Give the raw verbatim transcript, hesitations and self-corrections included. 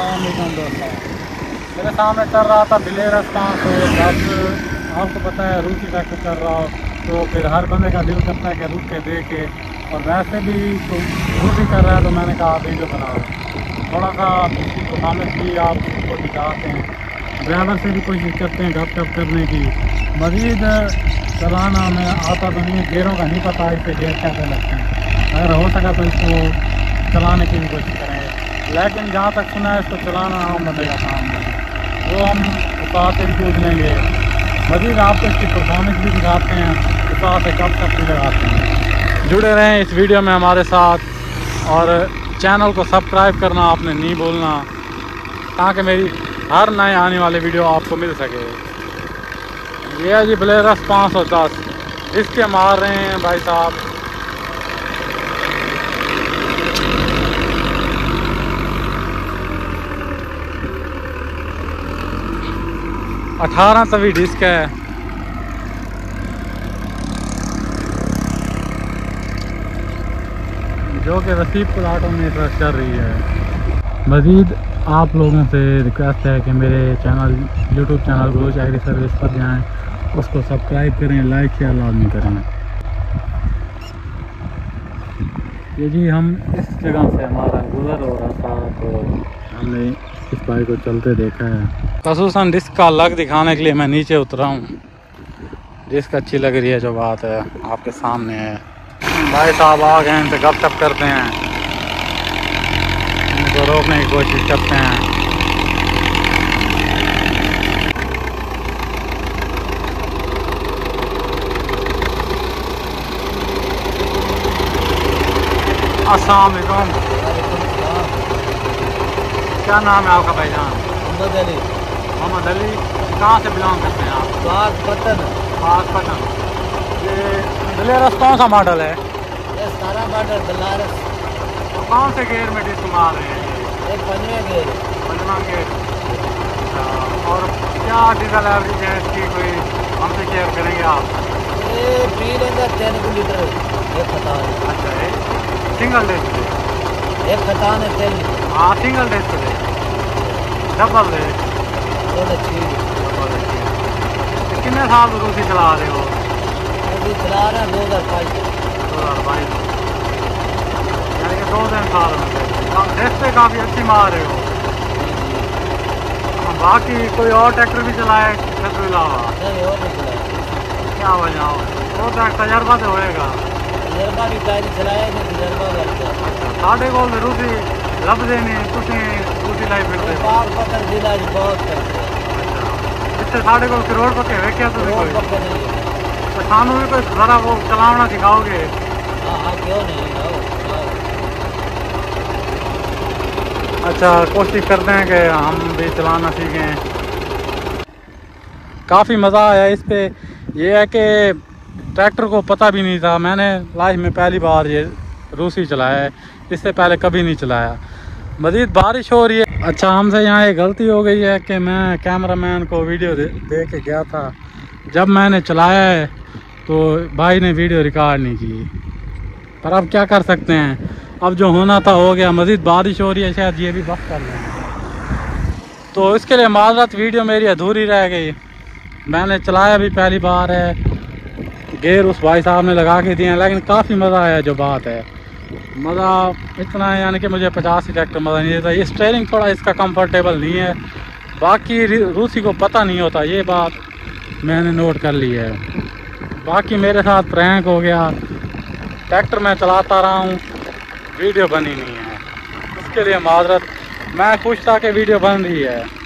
अस्सलामुअलैकुम दोस्तों, मेरे सामने चल रहा था बिलेरस पाँच सौ। जब आपको पता है रूसी ट्रैक्टर चल रहा हो तो फिर हर बंदे का दिल करता है कि रुक के देखे, और वैसे भी तो रूसी कर रहा है तो मैंने कहा वीडियो बनाओ, थोड़ा सा परफॉर्मेंस भी आपको दिखाते हैं। ड्राइवर से भी कोशिश करते हैं गप करने की। मज़ीद चलाना में आता तो नहीं, गेयरों का नहीं पता इससे गेयर कैसे लगते हैं। अगर हो सका तो इसको चलाने की भी कोशिश करेंगे, लेकिन जहाँ तक सुना है इसको चलाना आम बंदे का काम है, वो हम उस्ताद से भी पूछ लेंगे। मज़ीद आपको इसकी परफॉर्मेंस भी दिखाते हैं, उस्ताद से कब तक भी लगाते हैं। जुड़े रहें इस वीडियो में हमारे साथ, और चैनल को सब्सक्राइब करना आपने नहीं भूलना, ताकि मेरी हर नए आने वाले वीडियो आपको मिल सके। ये है जी बिलेरस पाँच सौ दस, इसके मार रहे हैं भाई साहब। अठारह तवी डिस्क है, जो कि रसीदपुर ऑटो में इस वक्त चल रही है। मज़ीद आप लोगों से रिक्वेस्ट है कि मेरे channel YouTube channel Grows Agri Service पर जाएं, उसको सब्सक्राइब करें, लाइक शेयर लाजमी करें। ये जी हम इस जगह से हमारा गुजर हो रहा था तो हमने इस बाइक को चलते देखा है। खसूसन डिस्क का लग दिखाने के लिए मैं नीचे उतरा हूँ। डिस्क अच्छी लग रही है, जो बात है आपके सामने है। भाई साहब आ गए, इनसे गपशप करते हैं, इनको रोकने की कोशिश करते हैं। अस्सलाम वालेकुम। क्या नाम है आपका भाईजान? मोहम्मद अली। मोहम्मद अली, कहाँ से बिलोंग करते हैं आप? बागपतन। बागपतन। ये बिलेरस कौन सा मॉडल है? ये सारा मॉडल बिलारस। तो कौन से गेयर में डिस्क मार रहे हैं? ये पंजवे गेयर। पंजवा गेयर। अच्छा, और क्या डीजल एवरेज है इसकी, कोई हमसे शेयर करेंगे आप? ये पी लेंगे तीन लीटर एक खतान। अच्छा, एक सिंगल डिस्क है? एक खतान है तीन लीटर। हाँ सिंगल डिस्क है, डबल है। चलो ठीक है। कितने साल से रूसी चला रहे हो? अभी चला रहे हैं दो हज़ार बाईस। दो हज़ार बाईस, यानी कि दो तीन साल में डिस्क पे काफ़ी अच्छी मार रहे हो। बाकी कोई और ट्रैक्टर भी चलाए इसके अलावा? नहीं और नहीं चलाया। क्या वजह हो? वो तो तजर्बा तो होएगा। तजर्बा भी पहले चलाया नहीं, तजर्बा करके। अच्छा, साढ़े को रूसी लभदे नहीं, तुम रूसी लाई फिरते हो? बागपतन जिला बहुत करते हैं। इससे साढ़े को रोड पक्के हुए क्या तुम? रोड पक्का नहीं है। तो सानू भी कोई ज़रा वो चलाना सिखाओगे? हाँ हाँ क्यों नहीं, आओ आओ। अच्छा, कोशिश करते हैं कि हम भी चलाना सीखें। काफ़ी मज़ा आया इस पे। ये है कि ट्रैक्टर को पता भी नहीं था, मैंने लाइफ में पहली बार ये रूसी चलाया है, इससे पहले कभी नहीं चलाया। मज़ीद बारिश हो रही है। अच्छा, हमसे यहाँ एक गलती हो गई है कि मैं कैमरामैन को वीडियो दे, दे के गया था, जब मैंने चलाया है तो भाई ने वीडियो रिकॉर्ड नहीं की, पर अब क्या कर सकते हैं, अब जो होना था हो गया। मज़ीद बारिश हो रही है, शायद ये भी वक्त कर लें, तो इसके लिए माजरत, वीडियो मेरी अधूरी रह गई। मैंने चलाया भी पहली बार है, गेयर उस भाई साहब ने लगा के दिए हैं, लेकिन काफ़ी मज़ा आया, जो बात है। मज़ा इतना है यानी कि मुझे पचास ही ट्रैक्टर मज़ा नहीं देता। ये स्टीयरिंग थोड़ा इसका कंफर्टेबल नहीं है, बाकी रूसी को पता नहीं होता, ये बात मैंने नोट कर ली है। बाकी मेरे साथ प्रैंक हो गया, ट्रैक्टर मैं चलाता रहा हूँ, वीडियो बनी नहीं है, उसके लिए माजरत। मैं खुश था कि वीडियो बन रही है।